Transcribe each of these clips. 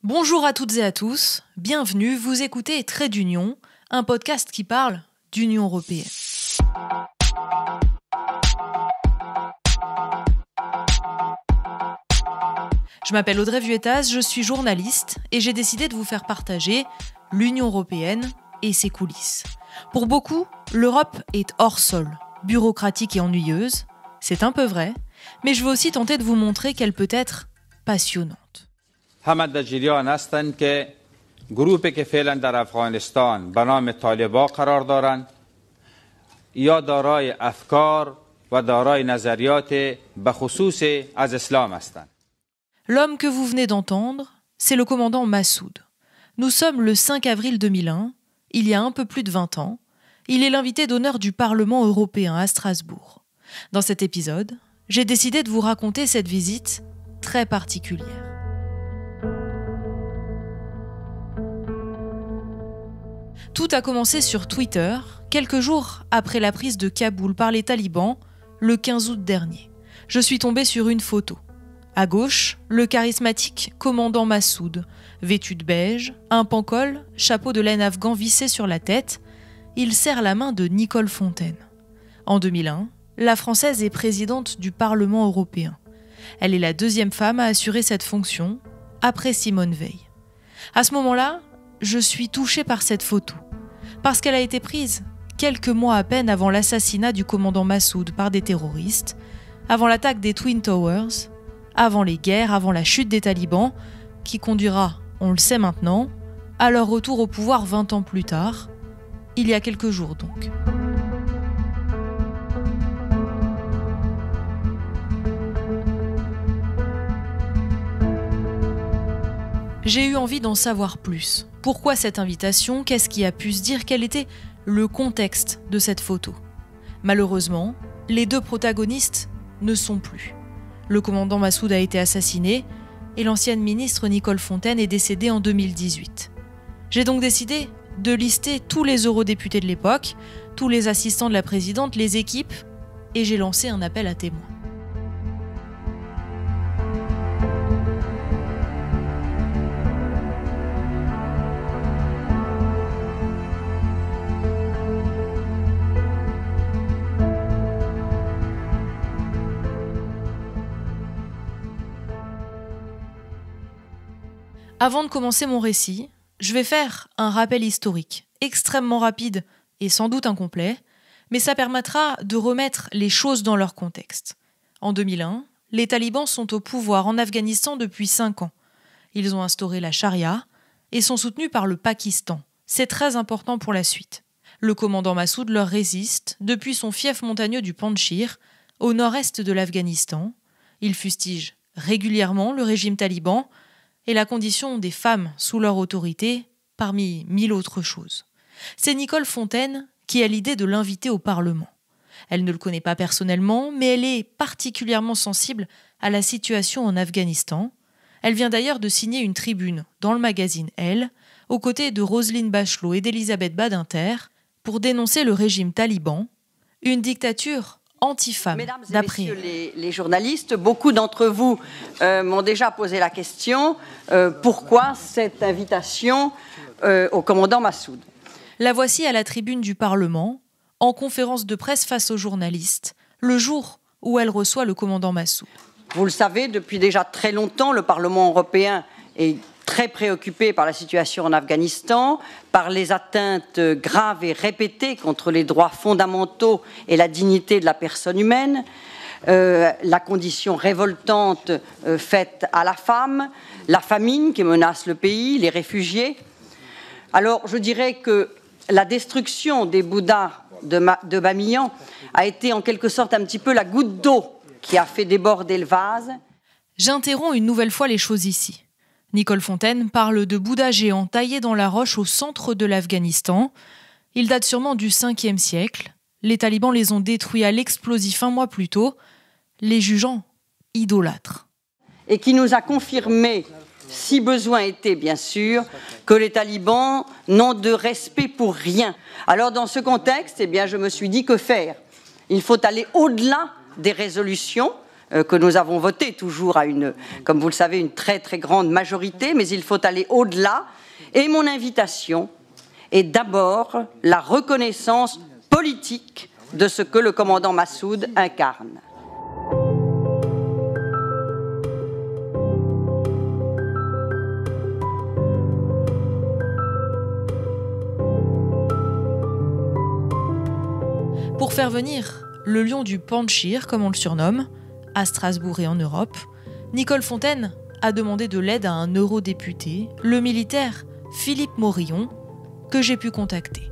Bonjour à toutes et à tous, bienvenue, vous écoutez Trait d'Union, un podcast qui parle d'Union européenne. Je m'appelle Audrey Vuettas, je suis journaliste et j'ai décidé de vous faire partager l'Union européenne et ses coulisses. Pour beaucoup, l'Europe est hors sol, bureaucratique et ennuyeuse. C'est un peu vrai, mais je veux aussi tenter de vous montrer qu'elle peut être passionnante. همدجیریان هستند که گروهی که فعلا در افغانستان به نام طالبان قرار دارند یا دارای افکار و دارای نظریات به خصوص از اسلام هستند. L'homme que vous venez d'entendre, c'est le commandant Massoud. Nous sommes le 5 avril 2001, il y a un peu plus de 20 ans. Il est l'invité d'honneur du Parlement européen à Strasbourg. Dans cet épisode, j'ai décidé de vous raconter cette visite très particulière. Tout a commencé sur Twitter, quelques jours après la prise de Kaboul par les talibans, le 15 août dernier. Je suis tombée sur une photo. À gauche, le charismatique commandant Massoud, vêtu de beige, un pan-col, chapeau de laine afghan vissé sur la tête. Il serre la main de Nicole Fontaine. En 2001, la Française est présidente du Parlement européen. Elle est la deuxième femme à assurer cette fonction, après Simone Veil. À ce moment-là, je suis touchée par cette photo, parce qu'elle a été prise quelques mois à peine avant l'assassinat du commandant Massoud par des terroristes, avant l'attaque des Twin Towers, avant les guerres, avant la chute des talibans, qui conduira, on le sait maintenant, à leur retour au pouvoir 20 ans plus tard, il y a quelques jours donc. J'ai eu envie d'en savoir plus. Pourquoi cette invitation? Qu'est-ce qui a pu se dire? Quel était le contexte de cette photo? Malheureusement, les deux protagonistes ne sont plus. Le commandant Massoud a été assassiné et l'ancienne ministre Nicole Fontaine est décédée en 2018. J'ai donc décidé de lister tous les eurodéputés de l'époque, tous les assistants de la présidente, les équipes, et j'ai lancé un appel à témoins. Avant de commencer mon récit, je vais faire un rappel historique, extrêmement rapide et sans doute incomplet, mais ça permettra de remettre les choses dans leur contexte. En 2001, les talibans sont au pouvoir en Afghanistan depuis 5 ans. Ils ont instauré la charia et sont soutenus par le Pakistan. C'est très important pour la suite. Le commandant Massoud leur résiste depuis son fief montagneux du Panjshir, au nord-est de l'Afghanistan. Il fustige régulièrement le régime taliban et la condition des femmes sous leur autorité, parmi 1000 autres choses. C'est Nicole Fontaine qui a l'idée de l'inviter au Parlement. Elle ne le connaît pas personnellement, mais elle est particulièrement sensible à la situation en Afghanistan. Elle vient d'ailleurs de signer une tribune dans le magazine Elle, aux côtés de Roselyne Bachelot et d'Elisabeth Badinter, pour dénoncer le régime taliban, une dictature anti-femme, d'après Mesdames et messieurs les journalistes, beaucoup d'entre vous m'ont déjà posé la question pourquoi cette invitation au commandant Massoud? La voici à la tribune du Parlement, en conférence de presse face aux journalistes, le jour où elle reçoit le commandant Massoud. Vous le savez, depuis déjà très longtemps, le Parlement européen est très préoccupé par la situation en Afghanistan, par les atteintes graves et répétées contre les droits fondamentaux et la dignité de la personne humaine, la condition révoltante faite à la femme, la famine qui menace le pays, les réfugiés. Alors, je dirais que la destruction des Bouddhas de Bamiyan a été en quelque sorte un petit peu la goutte d'eau qui a fait déborder le vase. J'interromps une nouvelle fois les choses ici. Nicole Fontaine parle de Bouddhas géants taillés dans la roche au centre de l'Afghanistan. Ils datent sûrement du 5e siècle. Les talibans les ont détruits à l'explosif un mois plus tôt, les jugeant idolâtres. Et qui nous a confirmé, si besoin était bien sûr, que les talibans n'ont de respect pour rien. Alors dans ce contexte, je me suis dit que faire? Il faut aller au-delà des résolutions que nous avons voté toujours à comme vous le savez, une très très grande majorité, mais il faut aller au-delà. Et mon invitation est d'abord la reconnaissance politique de ce que le commandant Massoud incarne. Pour faire venir le lion du Panjshir, comme on le surnomme, à Strasbourg et en Europe, Nicole Fontaine a demandé de l'aide à un eurodéputé, le militaire Philippe Morillon, que j'ai pu contacter.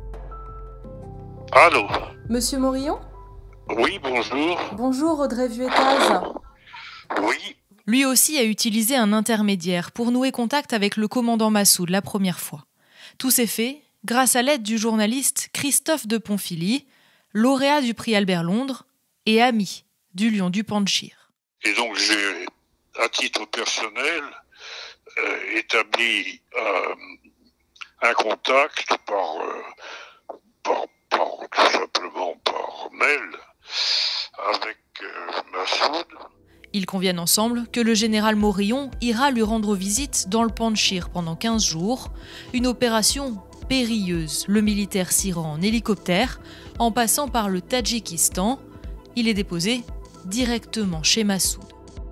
Allô? Monsieur Morillon? Oui, bonjour. Bonjour Audrey Vuettaz. Oui. Lui aussi a utilisé un intermédiaire pour nouer contact avec le commandant Massoud la première fois. Tout s'est fait grâce à l'aide du journaliste Christophe de Ponfilly, lauréat du prix Albert Londres et ami du lion du Panjshir. Et donc j'ai, à titre personnel, établi un contact tout simplement par mail avec Massoud. Ils conviennent ensemble que le général Morillon ira lui rendre visite dans le Panjshir pendant 15 jours, une opération périlleuse. Le militaire s'y rend en hélicoptère, en passant par le Tadjikistan. Il est déposé directement chez Massoud.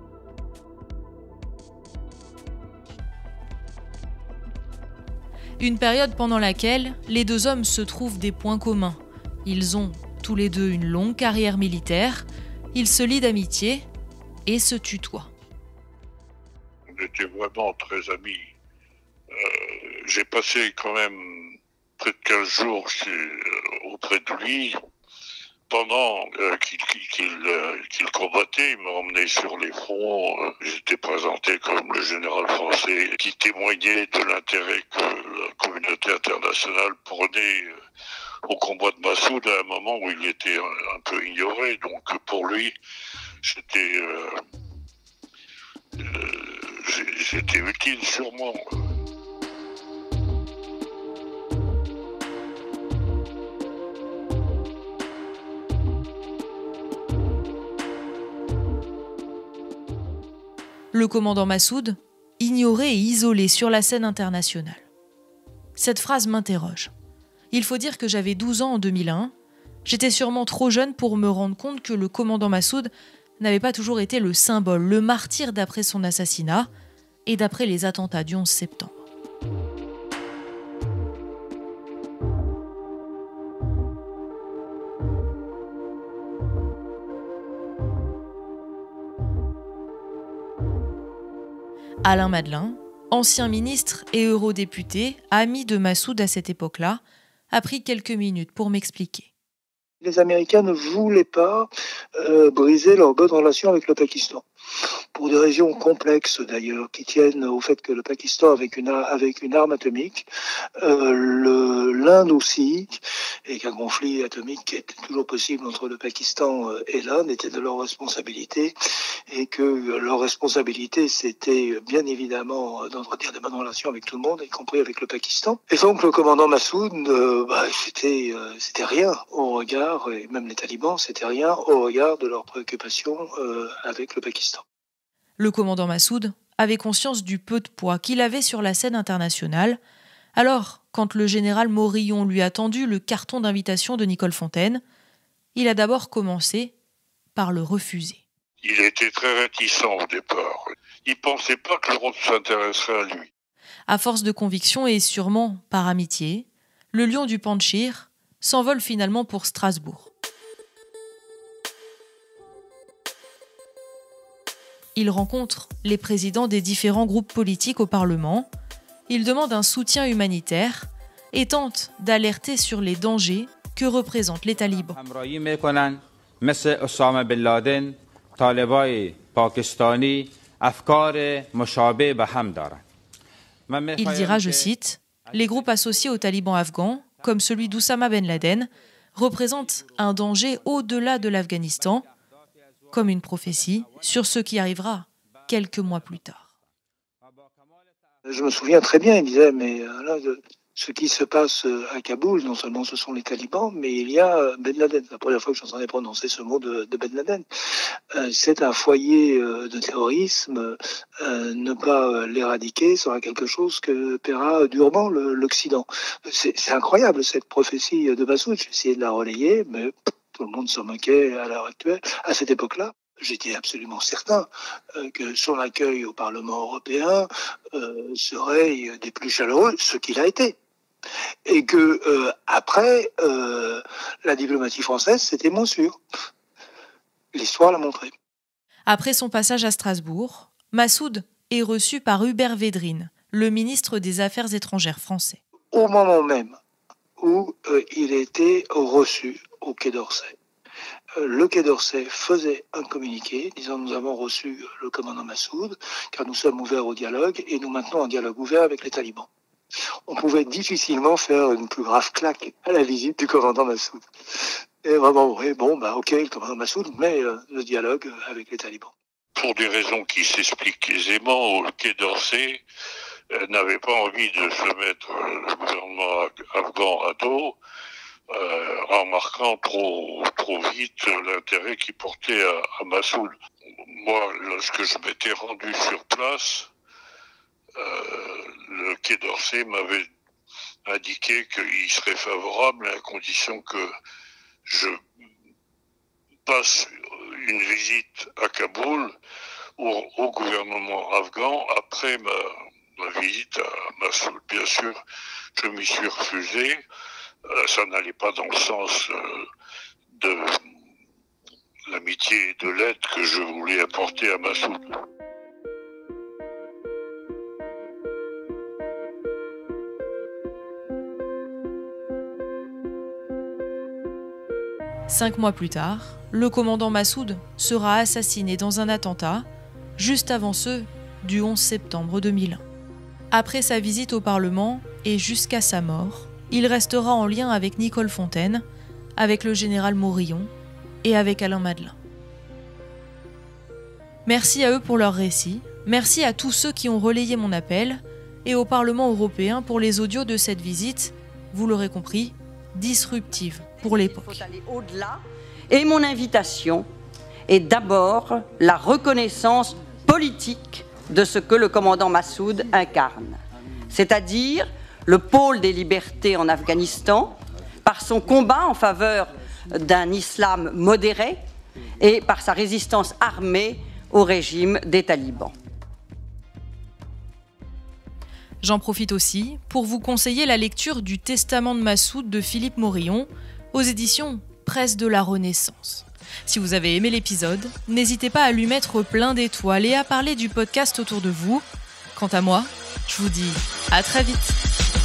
Une période pendant laquelle les deux hommes se trouvent des points communs. Ils ont tous les deux une longue carrière militaire, ils se lient d'amitié et se tutoient. On était vraiment très amis. J'ai passé quand même près de 15 jours auprès de lui. Pendant qu'il combattait, il m'a emmené sur les fronts. J'étais présenté comme le général français qui témoignait de l'intérêt que la communauté internationale prenait au combat de Massoud à un moment où il était un peu ignoré. Donc pour lui, j'étais utile sûrement. Le commandant Massoud, ignoré et isolé sur la scène internationale. Cette phrase m'interroge. Il faut dire que j'avais 12 ans en 2001. J'étais sûrement trop jeune pour me rendre compte que le commandant Massoud n'avait pas toujours été le symbole, le martyr d'après son assassinat et d'après les attentats du 11 septembre. Alain Madelin, ancien ministre et eurodéputé, ami de Massoud à cette époque-là, a pris quelques minutes pour m'expliquer. Les Américains ne voulaient pas briser leur bonne relation avec le Pakistan. Pour des raisons complexes d'ailleurs, qui tiennent au fait que le Pakistan avec une arme atomique, l'Inde aussi, et qu'un conflit atomique était toujours possible entre le Pakistan et l'Inde était de leur responsabilité, et que leur responsabilité c'était bien évidemment d'entretenir des bonnes relations avec tout le monde, y compris avec le Pakistan. Et donc le commandant Massoud, c'était rien au regard, et même les talibans, c'était rien au regard de leurs préoccupations avec le Pakistan. Le commandant Massoud avait conscience du peu de poids qu'il avait sur la scène internationale. Alors, quand le général Morillon lui a tendu le carton d'invitation de Nicole Fontaine, il a d'abord commencé par le refuser. Il était très réticent au départ. Il ne pensait pas que l'Europe s'intéresserait à lui. À force de conviction et sûrement par amitié, le lion du Panjshir s'envole finalement pour Strasbourg. Il rencontre les présidents des différents groupes politiques au Parlement. Il demande un soutien humanitaire et tente d'alerter sur les dangers que représentent les talibans. Il dira, je cite, « Les groupes associés aux talibans afghans, comme celui d'Oussama Ben Laden, représentent un danger au-delà de l'Afghanistan, comme une prophétie sur ce qui arrivera quelques mois plus tard. » Je me souviens très bien, il disait, mais là, ce qui se passe à Kaboul, non seulement ce sont les talibans, mais il y a Ben Laden. La première fois que j'entendais prononcer ce mot de Ben Laden. C'est un foyer de terrorisme. Ne pas l'éradiquer sera quelque chose que paiera durement l'Occident. C'est incroyable cette prophétie de Massoud. J'ai essayé de la relayer, mais tout le monde s'en moquait à l'heure actuelle. À cette époque-là, j'étais absolument certain que son accueil au Parlement européen serait des plus chaleureux, ce qu'il a été. Et que après, la diplomatie française, c'était moins sûr. L'histoire l'a montré. Après son passage à Strasbourg, Massoud est reçu par Hubert Védrine, le ministre des Affaires étrangères français. Au moment même où il était reçu au Quai d'Orsay, le Quai d'Orsay faisait un communiqué disant « Nous avons reçu le commandant Massoud, car nous sommes ouverts au dialogue et nous maintenons un dialogue ouvert avec les talibans. » On pouvait difficilement faire une plus grave claque à la visite du commandant Massoud. Et vraiment, oui, bon, ok, le commandant Massoud, mais le dialogue avec les talibans. Pour des raisons qui s'expliquent aisément, le Quai d'Orsay n'avait pas envie de se mettre le gouvernement afghan à dos, remarquant trop vite l'intérêt qu'il portait à Massoud. Moi, lorsque je m'étais rendu sur place, le Quai d'Orsay m'avait indiqué qu'il serait favorable à condition que je passe une visite à Kaboul au gouvernement afghan après ma visite à Massoud. Bien sûr, je m'y suis refusé. Ça n'allait pas dans le sens de l'amitié et de l'aide que je voulais apporter à Massoud. Cinq mois plus tard, le commandant Massoud sera assassiné dans un attentat, juste avant ceux du 11 septembre 2001. Après sa visite au Parlement et jusqu'à sa mort, il restera en lien avec Nicole Fontaine, avec le général Morillon et avec Alain Madelin. Merci à eux pour leur récit, merci à tous ceux qui ont relayé mon appel et au Parlement européen pour les audios de cette visite, vous l'aurez compris, disruptive pour l'époque. Il faut aller au-delà. Et mon invitation est d'abord la reconnaissance politique de ce que le commandant Massoud incarne, c'est-à-dire le pôle des libertés en Afghanistan, par son combat en faveur d'un islam modéré et par sa résistance armée au régime des talibans. J'en profite aussi pour vous conseiller la lecture du Testament de Massoud de Philippe Morillon aux éditions Presse de la Renaissance. Si vous avez aimé l'épisode, n'hésitez pas à lui mettre plein d'étoiles et à parler du podcast autour de vous. Quant à moi, je vous dis à très vite.